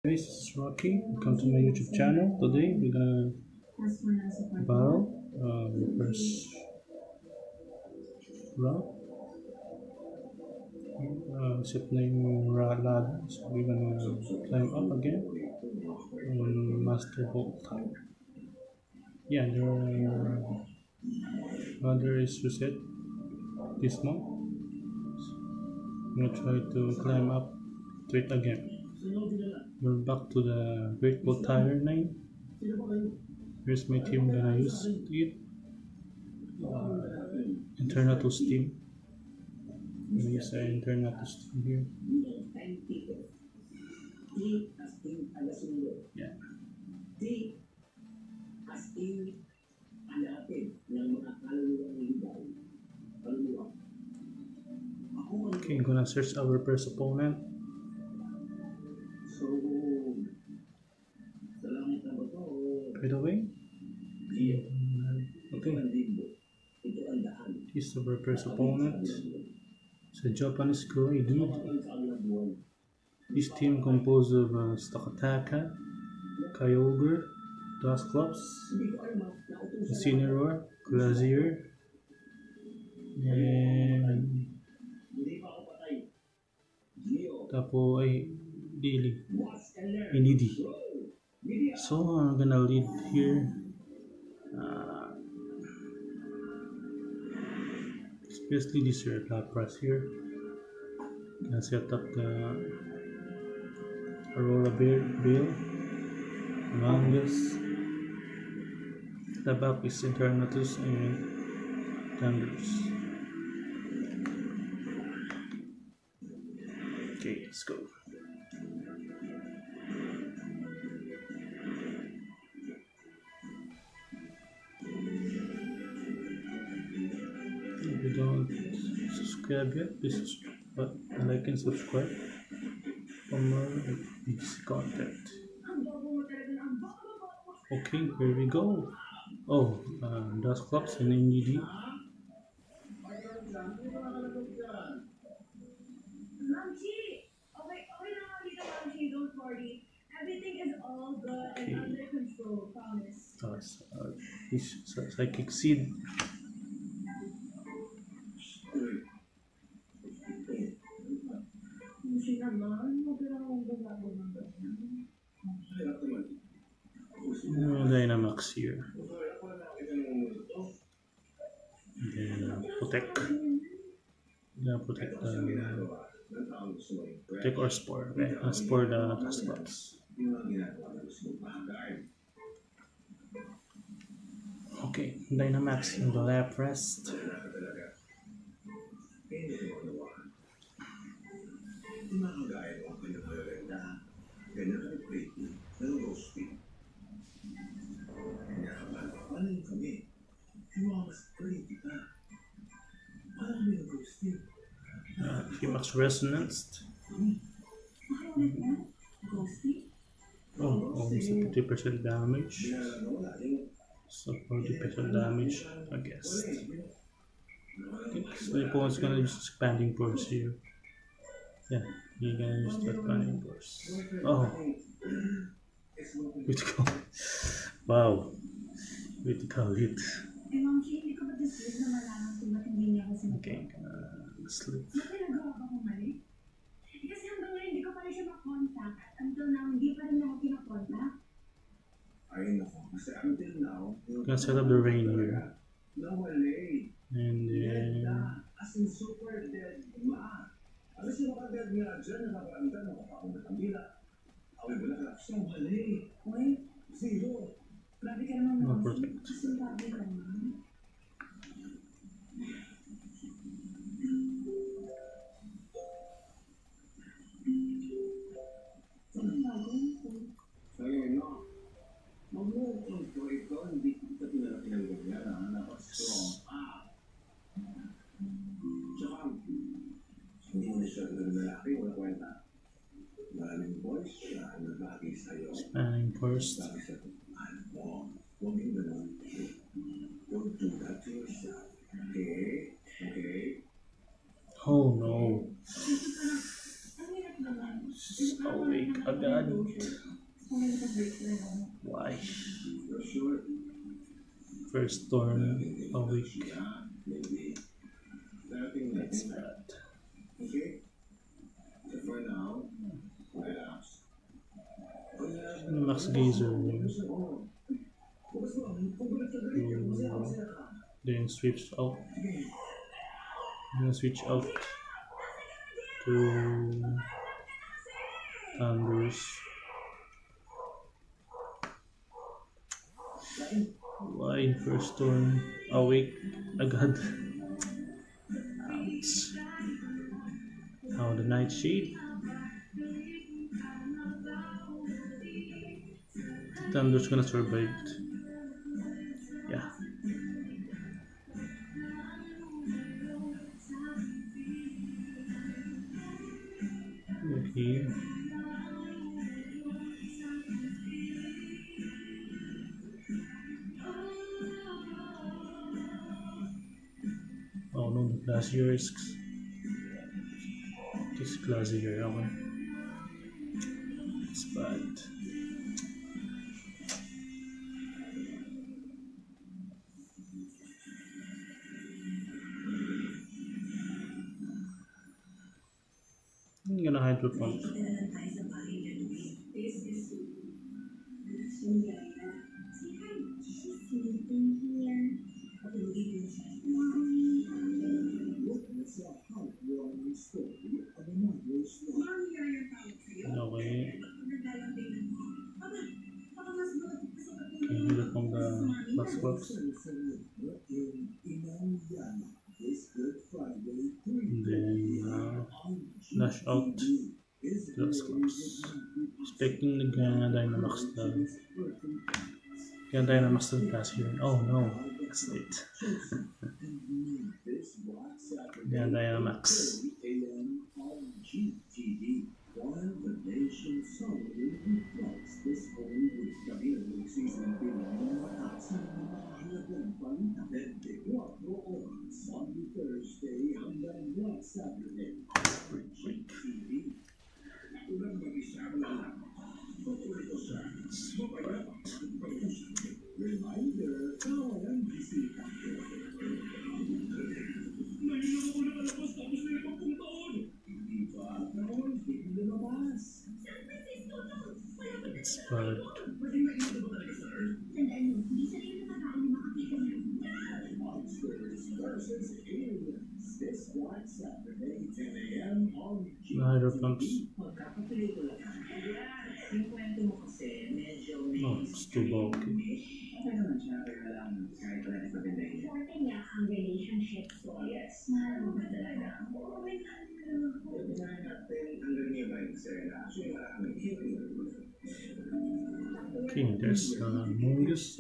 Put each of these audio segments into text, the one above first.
This is Rocky. Welcome to my YouTube channel. Today we're gonna battle first round. Set na yung ladder, so we're gonna climb up again on Master Bolt type. Yeah, the ladder is reset this month. I'm gonna try to climb up to it again. We're back to the Great Ball Tire 9. Here's my team gonna use it. Eternatus team. I'm gonna use the Eternatus team here. Yeah. Okay, I'm gonna search our first opponent. By the way, okay, he's our first opponent. It's a Japanese guy, dude. This team composed of Stakataka, Kyogre, Dusclops, Incineroar, Glacier, and tapo ay Daily, Inidi. So I'm gonna lead here. Especially this Lapras here. Gonna set up the Aurora Bill, Mangus. The back is Eternatus and Thunders. Okay, let's go. If you don't subscribe yet, please subscribe, like and subscribe for more VGC content. Okay, here we go. Oh, Dusclops and NGD. Okay. Psychic Seed. Dynamax here. Then protect. Protect or spore. Okay, spore the Dusclops. Okay, Dynamax in the left rest. Max Resonance. Oh, almost 50% damage. So 40% damage, I guess. Okay, so the opponent's gonna use expanding force here. Yeah, you're gonna use the expanding force. Oh, critical. Wow, critical hit. Okay, sleep. Gonna set up the rain here. And then no protect. Spanning first. Oh no. Awake agad. First turn a week. That's bad. Max Gazer. Then switch out. Then switch out to Thunders. Why first turn awake agad? Ouch. Now the Nightshade. Thunder's gonna survive it. Yeah. Okay. Oh no, the Glacier risks. This Glacier, okay. It's bad. I'm gonna Hydro Pump. Okay. Okay, Hydro Pump the last box. And then Lash out Glass Clubs. Expecting the Dynamax the Dynamax the Glacier. Oh no, that's late. Dynamax. It's bad. Hydro Pumps. Oh, it's too bulky. Okay, there's Mungus.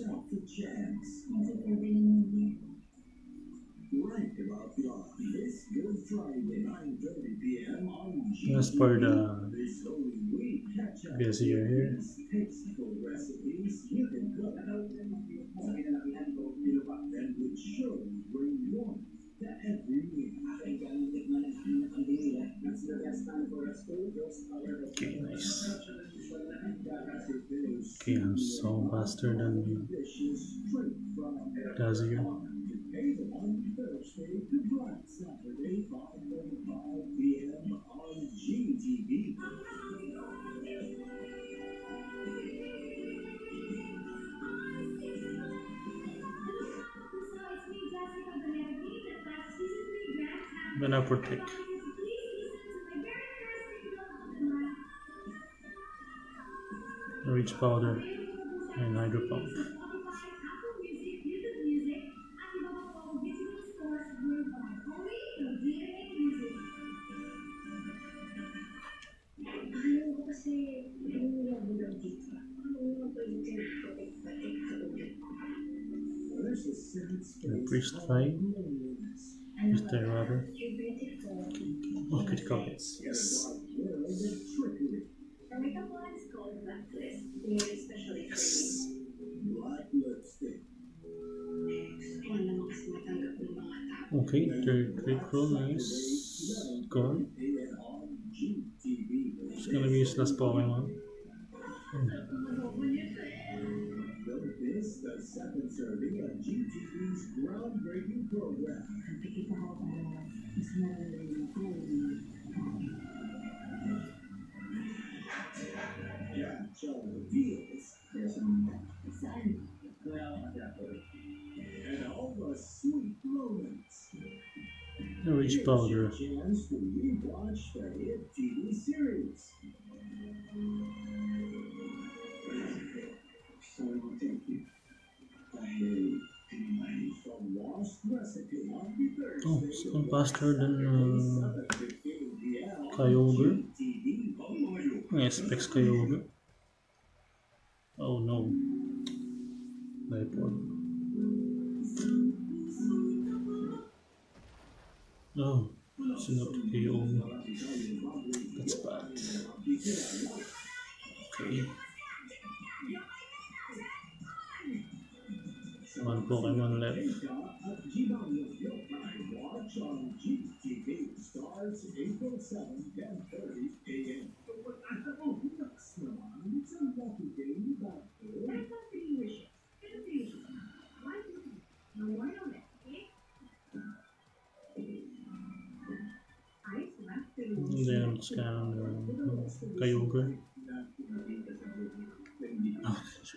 That's part of the VGC here. Okay, nice. Okay, I'm so faster than Dazier. I'm gonna protect. Reach Powder and Hydro Pump. Priest 5. Mr. Rather. Oh, critical hits, yes. Yes. Okay, third critical is gone. It's gonna be his last Pokemon. Rich powder. Oh, still faster than Kyogre. I expect Kyogre. Oh no. Dipole. Oh, it's not KO. That's bad. Okay. One Pokemon left. Then I'm scanning Kyogre. Oh,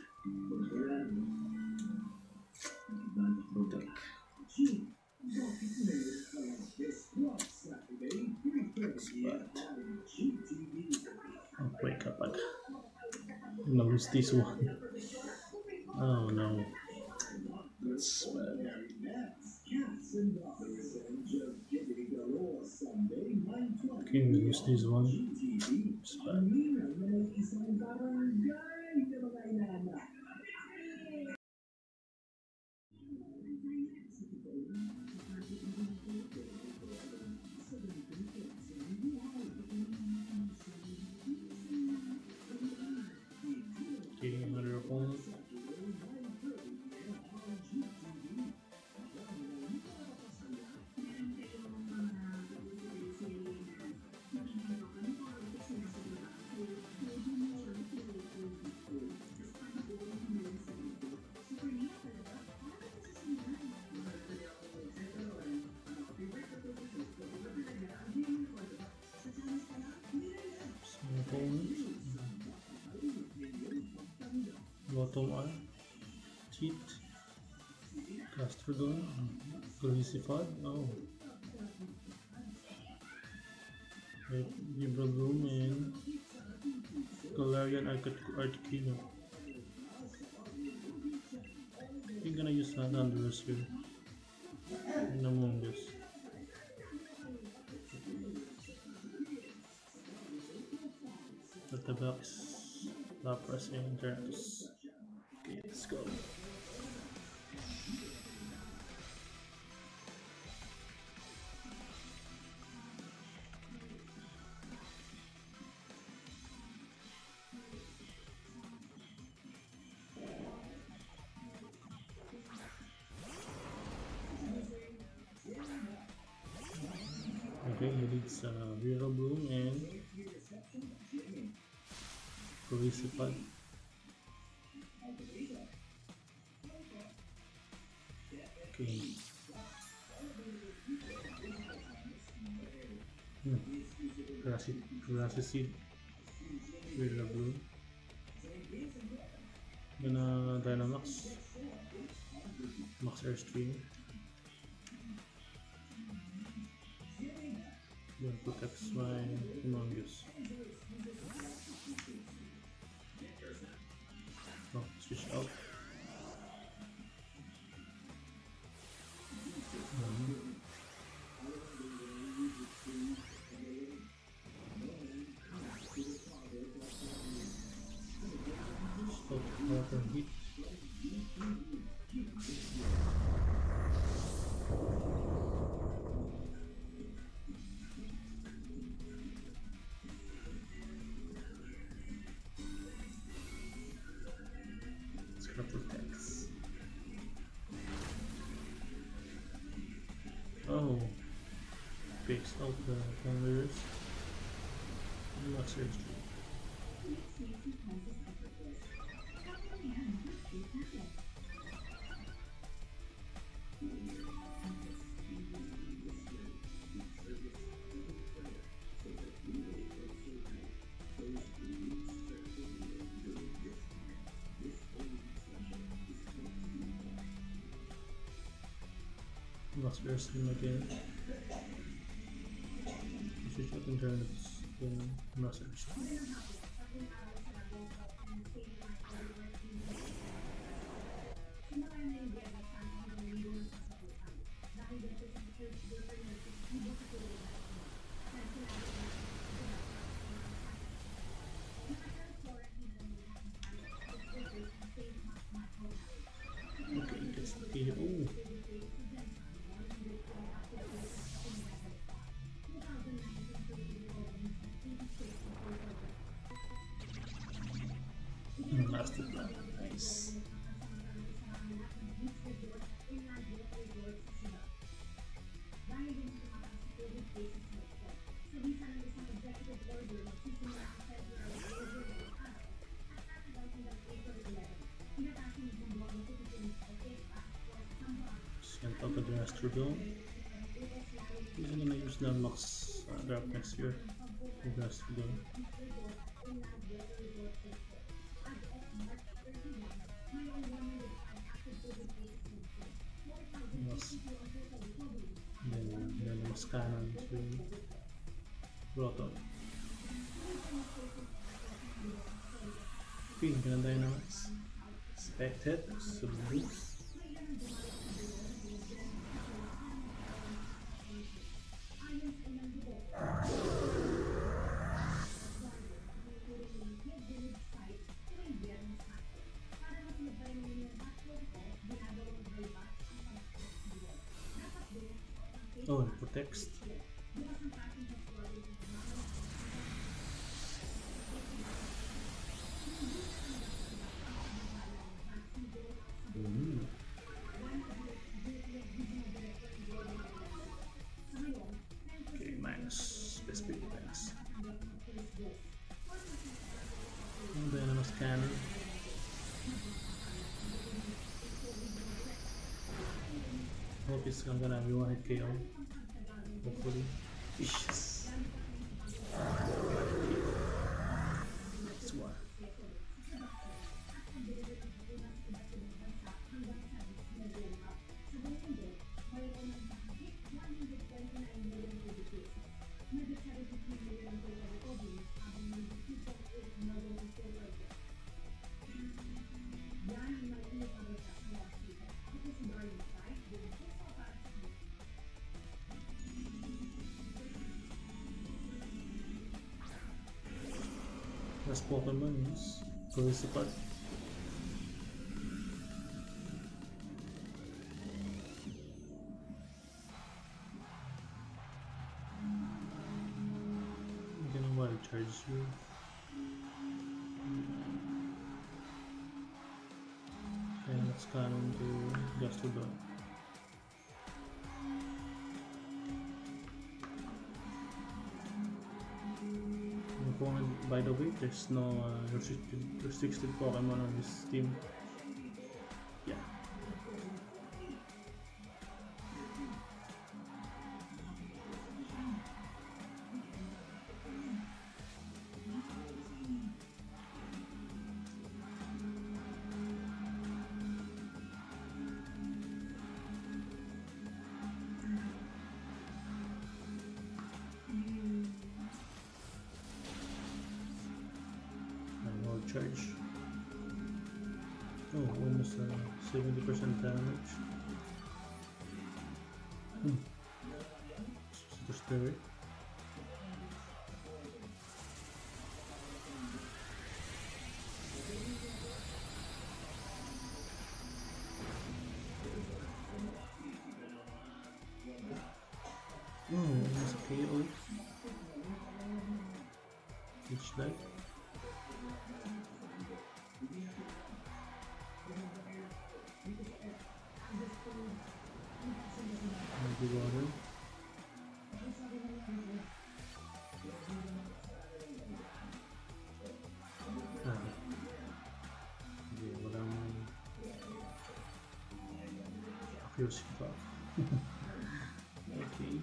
oh, wake up. I'm gonna lose this one. Oh no. That's bad. Can we lose this one? It's bad. Okay, another opponent. Bottom eye, cheat, Castrodon, Crucified, oh, Vibroom and Galarian Articuno. I'm gonna use Thunderous here in Among Us. At the back is Lapras and Eternatus. Okay, let's go. Okay, he needs Vero Bloom and Crucified. Okay. Grassy Seed. Vero Bloom. Gonna Dynamax. Max Airstream. Then protects my Humongous. Oh, switch out. Stop water heat. Protects. Oh, picks out the thunders. Not seriously. Lost versus him again. Should shot Eternatus, then lost versus him. Okay, gets the KO. Master plan, nice. Sent out the Master Dome. He's gonna use Dynamax drop next year. The Master Dome. Then was cannon to Rotom. Pink and Dynamax. Expected, so boost. Oh, and protects. Okay, minus specific defense. And Dynamax cannon. Hope it's gonna be one hit KO. Hopefully. Yes. That's one. Last Pokemon is Principal. I'm gonna wild charge you. And let's cannon to Gastrodon. By the way, there's no restricted Pokemon on this team. Yeah. Charge. Oh, almost 70% damage. Super Spirit. Oh, almost KO. Each life. Maybe water. Okay, walang accuracy pa. Okay.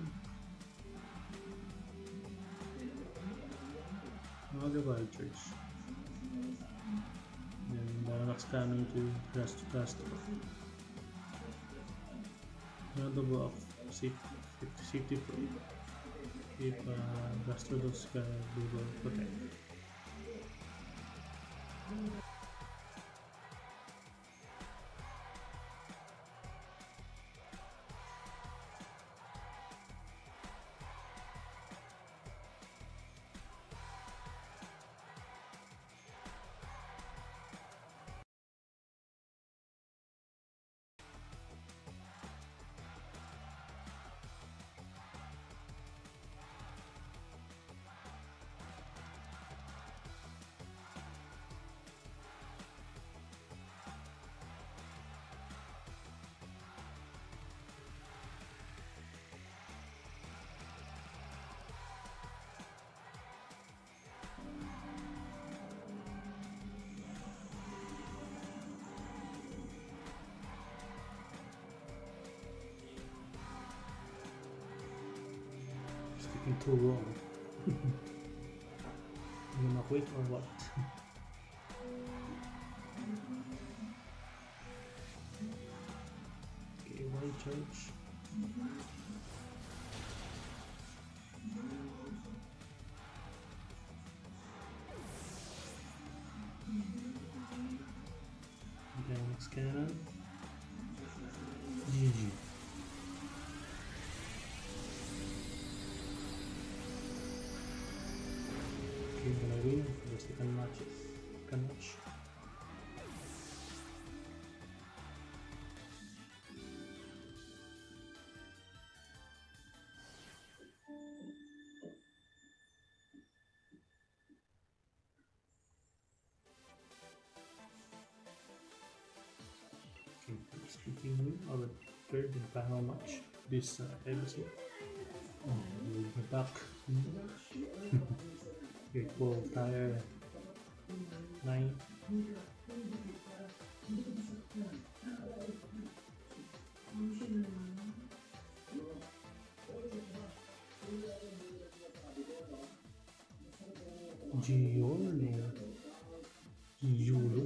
Another wild church. Then Dynamax cannon to Racka. Another buff. safety for if Gastrodos we will protect. Taking too long. You gonna quit or what? Okay, wild charge. Dynamax cannon. GG. Okay, gonna win for the second match. Okay, let's continue our third and final match this episode. We'll be back. Okay, full tire 9. Giolo.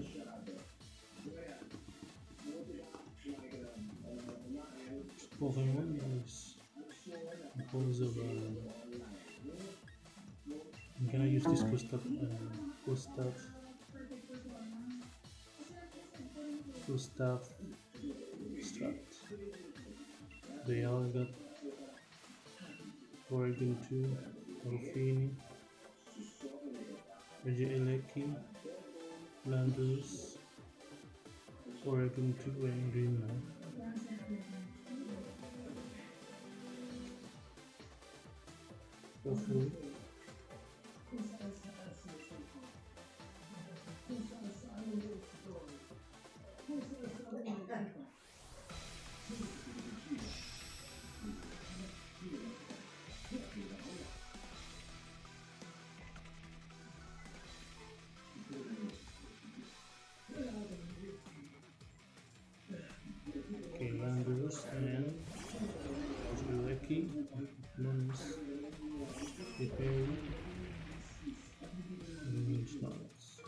Pokemon is because of I'm gonna use this Gustav strat. They all got Oregon 2, Rufini, Regieleki, Landers, Oregon 2 and Green Man. Hopefully. Okay, Landers and Regieleki, Mons, Repairing, and Starts.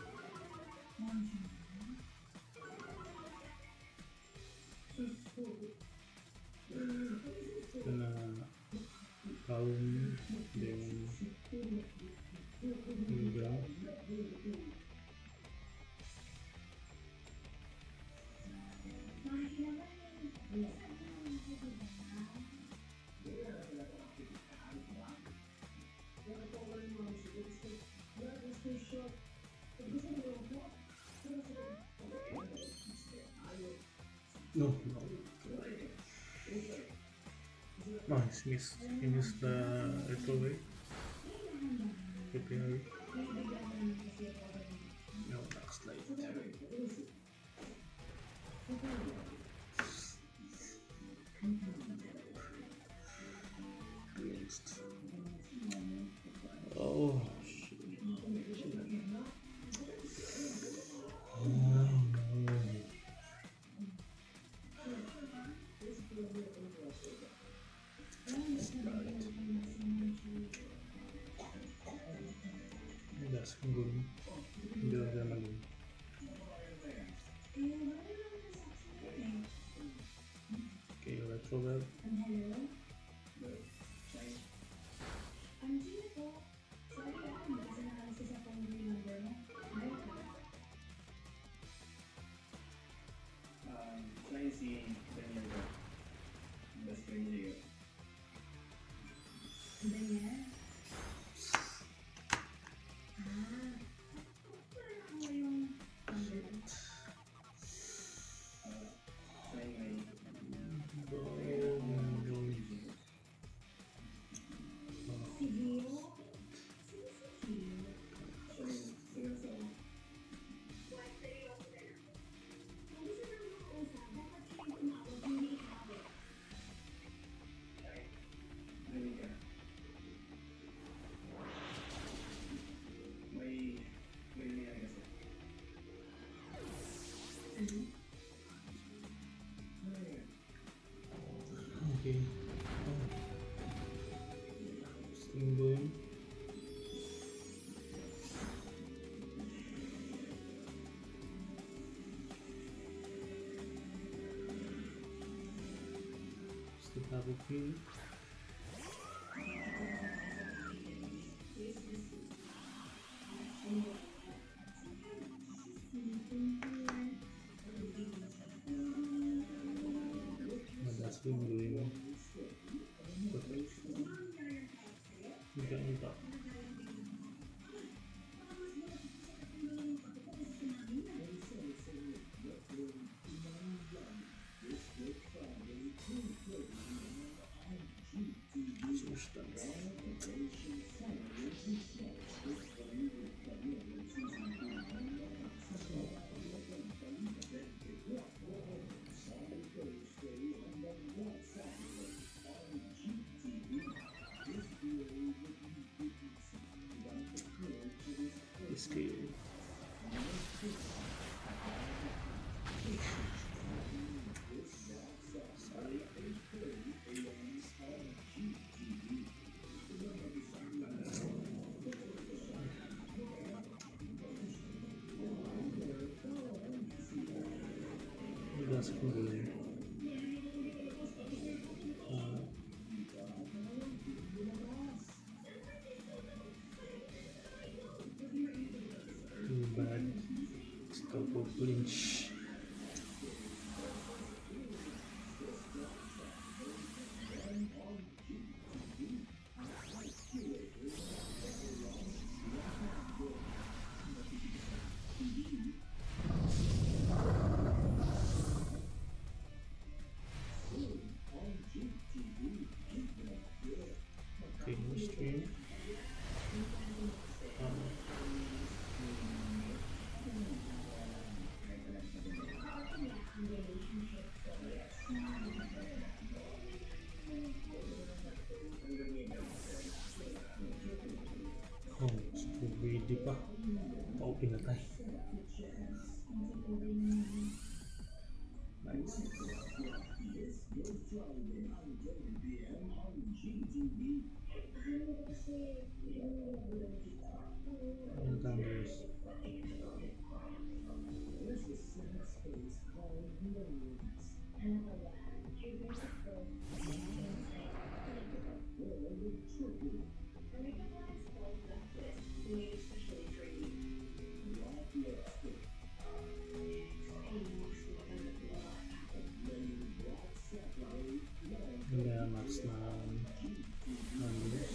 Gonna calm then go. No. Nice, missed. He missed the recovery. Repair. No, next light. Oh, shit. That's good. Do them again. Okay, retro web. Try seeing Daniel best friend niya. Daniel? Ah, parang ako yung number 2. Try may Si Gio? Sino si Gio? siya sa Why, seryoso ka na? Kung gusto nang makausap, dapat siya yung tumawag, hindi ikaw. Dali ka. May nangyari kasi. Ano? Okay. Steam going. Still have a few. That's been doing. Ganito. Scale. That's cool. Too bad. Stop for flinch. Okay, stream. Oh, so greedy pa. Ako pinatay. Nice. And thunders. Dynamax na thunders.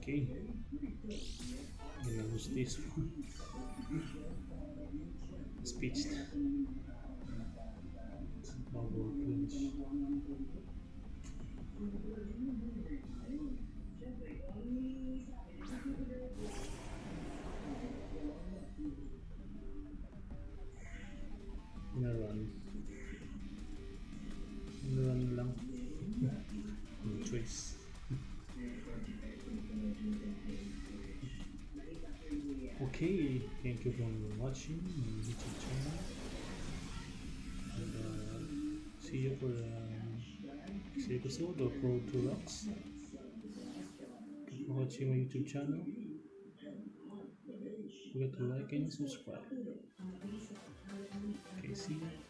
Okay. I'm gonna lose this one. Speeched. Bubble clinch. Gonna run. Run lang. No choice. Okay, thank you for watching my YouTube channel. And see you for the next episode of Road to Rocks. Thank you for watching my YouTube channel. Don't forget to like and subscribe. Okay, see you.